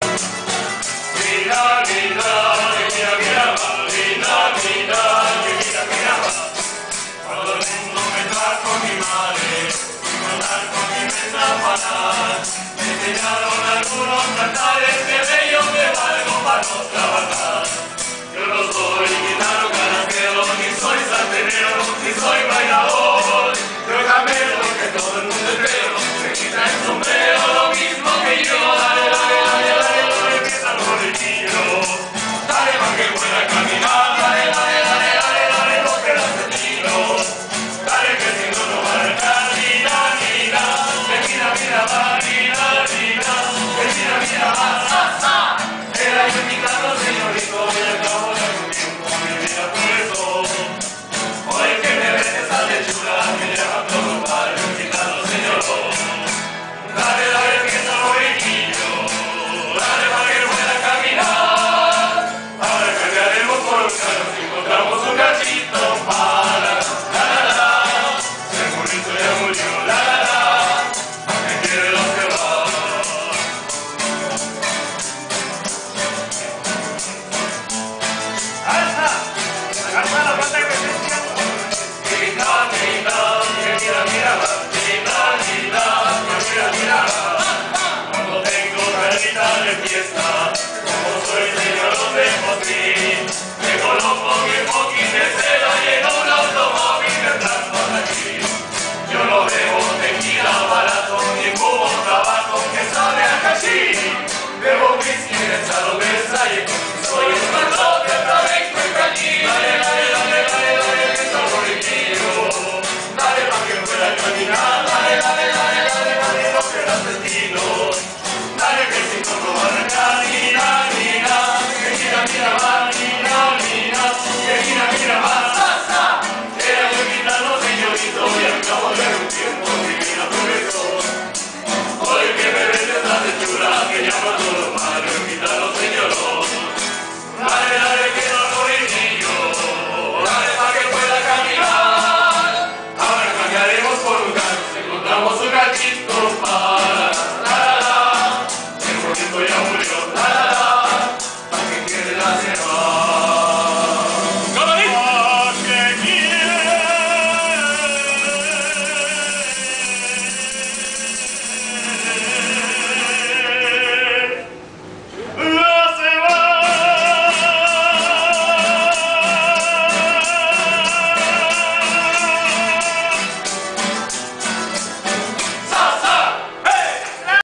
Mira, mira, que mira, mira, mira, mira, que mira, mira, cuando el mundo me trajo mi madre, con arco y me zapanar, me enseñaron algunos cantares que de ellos me valgo para no trabajar. Yo no soy guitarro, carajero, ni soy santenero, ni soy bailador. Yo camelo que todo el mundo espero, se quita el sombrero, lo mismo que yo. Dale, dale, dale, dale, dale, empieza el molinillo. Dale, más que buena caminar, dale, dale, dale, dale, dale, lo que da sentido. Dale, que si no, no va a dejar, mira, mira, que mira, mira, va, mira, mira, que mira, mira, va, sa, sa. Era yo quitando, señorito, y al cabo de algún tiempo mi vida por eso. Hoy que me ves esa lechura, me lleva a todo padre, quitando, señor. Dale, dale, empieza el molinillo, dale, para que pueda caminar. Ahora cambiaremos por un carro, si encontramos un cachito para la, la, la. El monito ya murió, la, la, la. Me quiere los que va. ¡Alza! ¡Alza la pata que se llama! Mira, mira, que mira, mira, va. Mira, mira, que mira, mira, va. Cuando tengo carita de fiesta, como soy de